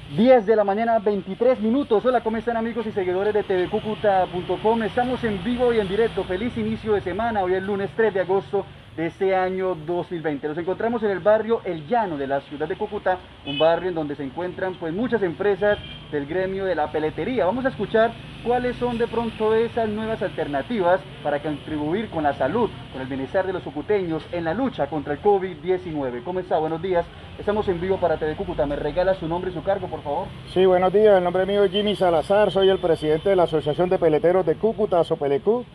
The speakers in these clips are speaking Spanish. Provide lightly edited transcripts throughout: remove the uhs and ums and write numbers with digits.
10 de la mañana, 23 minutos. Hola, ¿cómo están amigos y seguidores de tvcucuta.com? Estamos en vivo y en directo. Feliz inicio de semana. Hoy es lunes 3 de agosto de este año 2020. Nos encontramos en el barrio El Llano de la ciudad de Cúcuta, un barrio en donde se encuentran pues muchas empresas del gremio de la peletería. Vamos a escuchar cuáles son de pronto esas nuevas alternativas para contribuir con la salud, con el bienestar de los cucuteños en la lucha contra el COVID-19. ¿Cómo está? Buenos días. Estamos en vivo para TV Cúcuta. ¿Me regala su nombre y su cargo, por favor? Sí, buenos días. El nombre mío es Jimmy Salazar. Soy el presidente de la Asociación de Peleteros de Cúcuta, Sopelecú.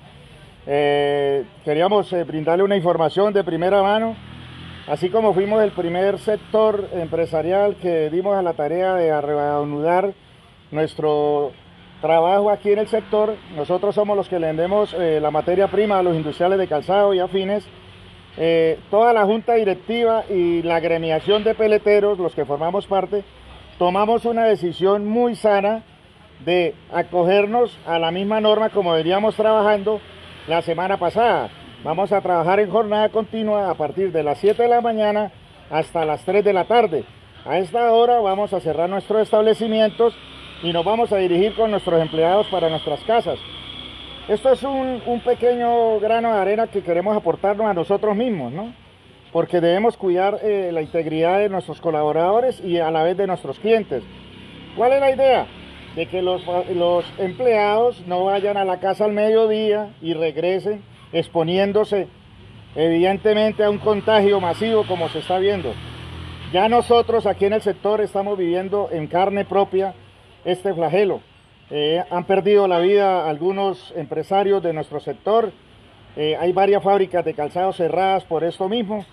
Queríamos brindarle una información de primera mano, así como fuimos el primer sector empresarial que dimos a la tarea de reanudar nuestro trabajo aquí en el sector. Nosotros somos los que le vendemos la materia prima a los industriales de calzado y afines. Toda la junta directiva y la gremiación de peleteros, los que formamos parte, tomamos una decisión muy sana de acogernos a la misma norma como veníamos trabajando la semana pasada. Vamos a trabajar en jornada continua a partir de las 7 de la mañana hasta las 3 de la tarde. A esta hora vamos a cerrar nuestros establecimientos y nos vamos a dirigir con nuestros empleados para nuestras casas. Esto es un pequeño grano de arena que queremos aportarnos a nosotros mismos, ¿no? Porque debemos cuidar la integridad de nuestros colaboradores y a la vez de nuestros clientes. ¿Cuál es la idea? De que los empleados no vayan a la casa al mediodía y regresen exponiéndose evidentemente a un contagio masivo como se está viendo. Ya nosotros aquí en el sector estamos viviendo en carne propia este flagelo. Han perdido la vida algunos empresarios de nuestro sector. Hay varias fábricas de calzado cerradas por esto mismo.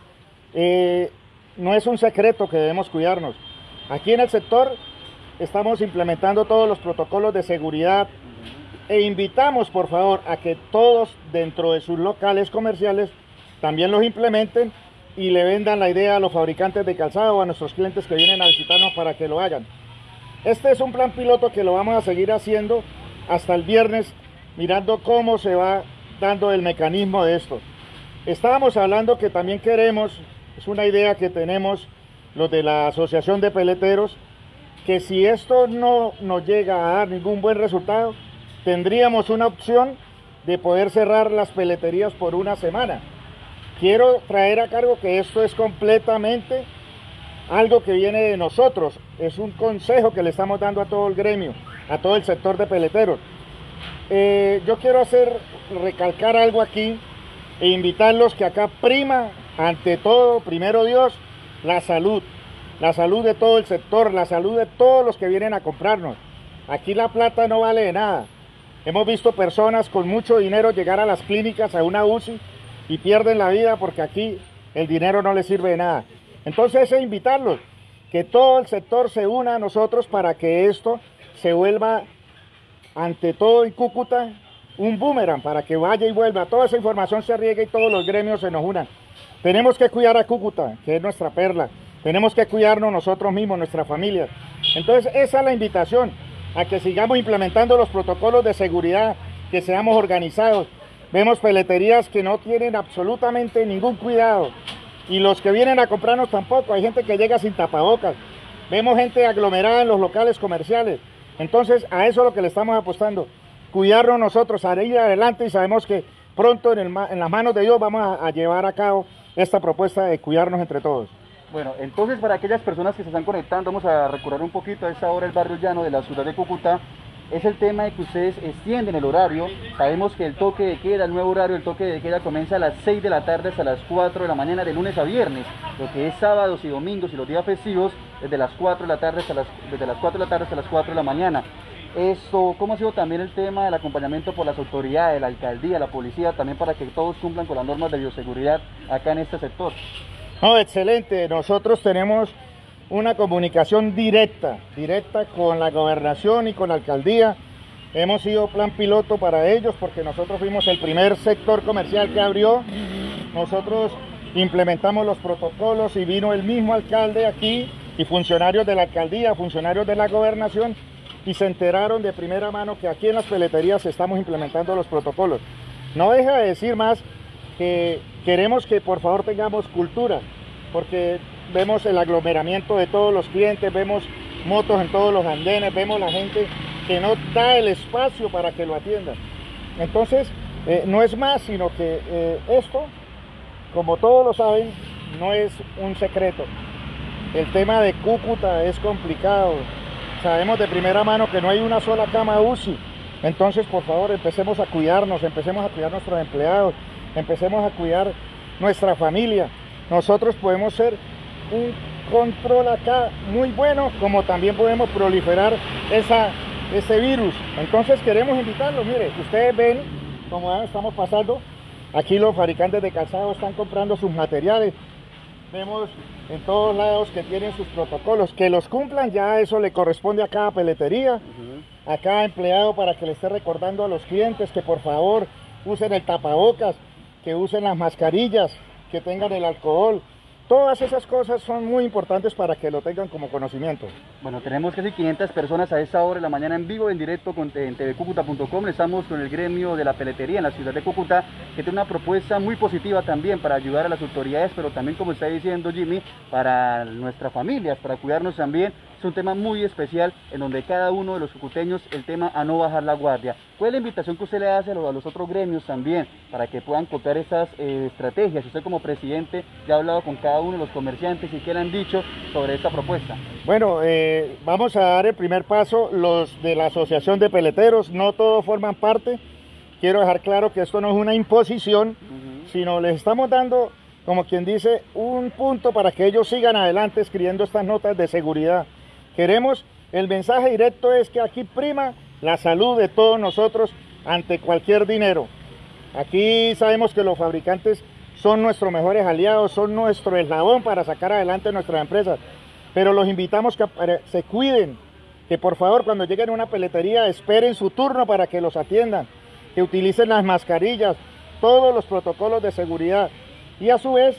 No es un secreto que debemos cuidarnos. Aquí en el sector estamos implementando todos los protocolos de seguridad e invitamos por favor a que todos dentro de sus locales comerciales también los implementen y le vendan la idea a los fabricantes de calzado o a nuestros clientes que vienen a visitarnos para que lo hagan. Este es un plan piloto que lo vamos a seguir haciendo hasta el viernes, mirando cómo se va dando el mecanismo de esto. Estábamos hablando que también queremos, es una idea que tenemos los de la Asociación de Peleteros, que si esto no nos llega a dar ningún buen resultado, tendríamos una opción de poder cerrar las peleterías por una semana. Quiero traer a cargo que esto es completamente algo que viene de nosotros, es un consejo que le estamos dando a todo el gremio, a todo el sector de peleteros. Yo quiero recalcar algo aquí e invitarlos que acá prima, ante todo, primero Dios, la salud de todo el sector, la salud de todos los que vienen a comprarnos. Aquí la plata no vale de nada. Hemos visto personas con mucho dinero llegar a las clínicas, a una UCI, y pierden la vida porque aquí el dinero no les sirve de nada. Entonces es invitarlos, que todo el sector se una a nosotros para que esto se vuelva, ante todo en Cúcuta, un boomerang, para que vaya y vuelva, toda esa información se riegue y todos los gremios se nos unan. Tenemos que cuidar a Cúcuta, que es nuestra perla. Tenemos que cuidarnos nosotros mismos, nuestras familias. Entonces esa es la invitación, a que sigamos implementando los protocolos de seguridad, que seamos organizados. Vemos peleterías que no tienen absolutamente ningún cuidado, y los que vienen a comprarnos tampoco. Hay gente que llega sin tapabocas. Vemos gente aglomerada en los locales comerciales. Entonces a eso es lo que le estamos apostando. Cuidarnos nosotros, a ir adelante, y sabemos que pronto en las manos de Dios vamos a llevar a cabo esta propuesta de cuidarnos entre todos. Bueno, entonces para aquellas personas que se están conectando, vamos a recorrer un poquito a esta hora el barrio Llano de la ciudad de Cúcuta. Es el tema de que ustedes extienden el horario. Sabemos que el toque de queda, el nuevo horario, el toque de queda comienza a las 6 de la tarde hasta las 4 de la mañana de lunes a viernes. Lo que es sábados y domingos y los días festivos, desde las 4 de la tarde hasta las 4 de la mañana. Esto, ¿cómo ha sido también el tema del acompañamiento por las autoridades, la alcaldía, la policía, también para que todos cumplan con las normas de bioseguridad acá en este sector? No, excelente. Nosotros tenemos una comunicación directa con la gobernación y con la alcaldía. Hemos sido plan piloto para ellos porque nosotros fuimos el primer sector comercial que abrió. Nosotros implementamos los protocolos y vino el mismo alcalde aquí y funcionarios de la alcaldía, funcionarios de la gobernación, y se enteraron de primera mano que aquí en las peleterías estamos implementando los protocolos. No deja de decir más que queremos que por favor tengamos cultura, porque vemos el aglomeramiento de todos los clientes, vemos motos en todos los andenes, vemos la gente que no da el espacio para que lo atiendan. Entonces, no es más, sino que esto, como todos lo saben, no es un secreto. El tema de Cúcuta es complicado. Sabemos de primera mano que no hay una sola cama UCI. Entonces, por favor, empecemos a cuidarnos, empecemos a cuidar a nuestros empleados, empecemos a cuidar nuestra familia. Nosotros podemos ser un control acá muy bueno, como también podemos proliferar ese virus. Entonces queremos invitarlos. Mire, ustedes ven como estamos pasando, aquí los fabricantes de calzado están comprando sus materiales. Vemos en todos lados que tienen sus protocolos, que los cumplan, ya eso le corresponde a cada peletería, a cada empleado, para que le esté recordando a los clientes que por favor usen el tapabocas, que usen las mascarillas, que tengan el alcohol. Todas esas cosas son muy importantes para que lo tengan como conocimiento. Bueno, tenemos casi 500 personas a esta hora de la mañana en vivo, en directo en tvcucuta.com. Estamos con el gremio de la peletería en la ciudad de Cúcuta, que tiene una propuesta muy positiva también para ayudar a las autoridades, pero también, como está diciendo Jimmy, para nuestras familias, para cuidarnos también. Es un tema muy especial en donde cada uno de los cucuteños, el tema a no bajar la guardia. ¿Cuál es la invitación que usted le hace a los otros gremios también para que puedan copiar estas estrategias? Usted como presidente ya ha hablado con cada uno de los comerciantes y qué le han dicho sobre esta propuesta. Bueno, vamos a dar el primer paso. Los de la Asociación de Peleteros, no todos forman parte. Quiero dejar claro que esto no es una imposición, sino les estamos dando, como quien dice, un punto para que ellos sigan adelante escribiendo estas notas de seguridad. Queremos, el mensaje directo es que aquí prima la salud de todos nosotros ante cualquier dinero. Aquí sabemos que los fabricantes son nuestros mejores aliados, son nuestro eslabón para sacar adelante nuestras empresas, pero los invitamos que se cuiden, que por favor cuando lleguen a una peletería esperen su turno para que los atiendan, que utilicen las mascarillas, todos los protocolos de seguridad, y a su vez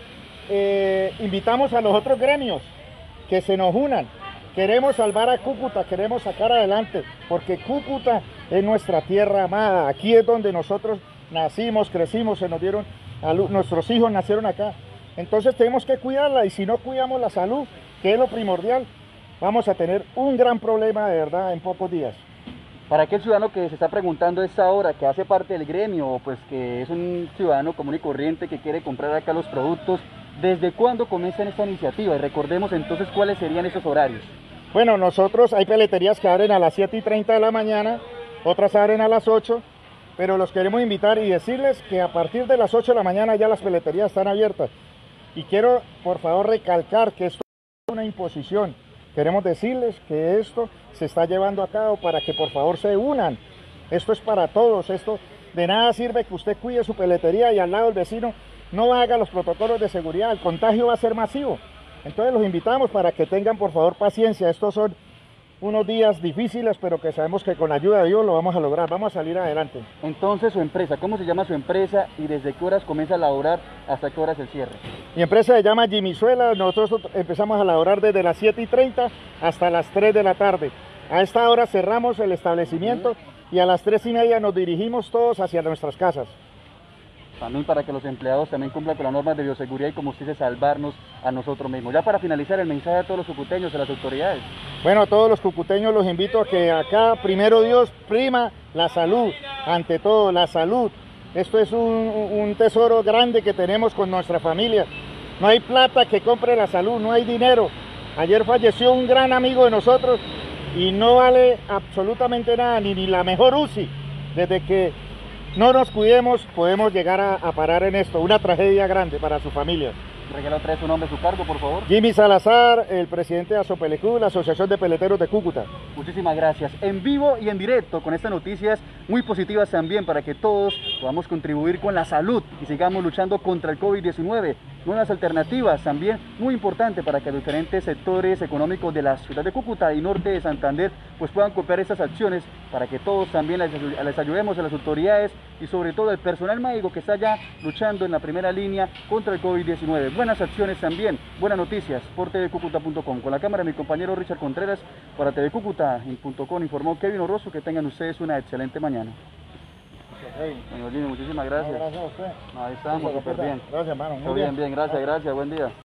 invitamos a los otros gremios que se nos unan. Queremos salvar a Cúcuta, queremos sacar adelante, porque Cúcuta es nuestra tierra amada. Aquí es donde nosotros nacimos, crecimos, se nos dieron, nuestros hijos nacieron acá. Entonces tenemos que cuidarla, y si no cuidamos la salud, que es lo primordial, vamos a tener un gran problema de verdad en pocos días. Para aquel ciudadano que se está preguntando a esta hora, que hace parte del gremio, pues que es un ciudadano común y corriente que quiere comprar acá los productos, ¿desde cuándo comienzan esta iniciativa? Y recordemos entonces cuáles serían esos horarios. Bueno, nosotros hay peleterías que abren a las 7:30 de la mañana, otras abren a las 8, pero los queremos invitar y decirles que a partir de las 8 de la mañana ya las peleterías están abiertas. Y quiero, por favor, recalcar que esto es una imposición. Queremos decirles que esto se está llevando a cabo para que por favor se unan. Esto es para todos. Esto de nada sirve que usted cuide su peletería y al lado el vecino no haga los protocolos de seguridad. El contagio va a ser masivo. Entonces los invitamos para que tengan por favor paciencia. Estos son unos días difíciles, pero que sabemos que con la ayuda de Dios lo vamos a lograr, vamos a salir adelante. Entonces, su empresa, ¿cómo se llama su empresa y desde qué horas comienza a laborar hasta qué horas el cierre? Mi empresa se llama Jimmyzuela. Nosotros empezamos a laborar desde las 7:30 hasta las 3 de la tarde. A esta hora cerramos el establecimiento y a las 3:30 nos dirigimos todos hacia nuestras casas. También para que los empleados también cumplan con las normas de bioseguridad y, como usted dice, salvarnos a nosotros mismos. Ya para finalizar, el mensaje a todos los cucuteños, a las autoridades. Bueno, a todos los cucuteños los invito a que acá, primero Dios, prima la salud, ante todo la salud. Esto es un tesoro grande que tenemos con nuestra familia. No hay plata que compre la salud, no hay dinero. Ayer falleció un gran amigo de nosotros y no vale absolutamente nada, ni la mejor UCI. Desde que no nos cuidemos, podemos llegar a parar en esto, una tragedia grande para su familia. Regala otra vez su nombre, su cargo, por favor. Jimmy Salazar, el presidente de Asopelecú, la Asociación de Peleteros de Cúcuta. Muchísimas gracias. En vivo y en directo con estas noticias muy positivas también para que todos podamos contribuir con la salud y sigamos luchando contra el COVID-19. Nuevas alternativas también muy importante para que diferentes sectores económicos de la ciudad de Cúcuta y norte de Santander pues puedan copiar estas acciones para que todos también les ayudemos a las autoridades y sobre todo al personal médico que está ya luchando en la primera línea contra el COVID-19. Buenas acciones también, buenas noticias por tvcucuta.com. Con la cámara mi compañero Richard Contreras para tvcucuta.com informó Kevin Orroso. Que tengan ustedes una excelente mañana. Bueno, Jimmy, muchísimas gracias. No, gracias a usted. Ahí estamos, súper bien. Gracias, hermano. Muy bien, gracias, buen día.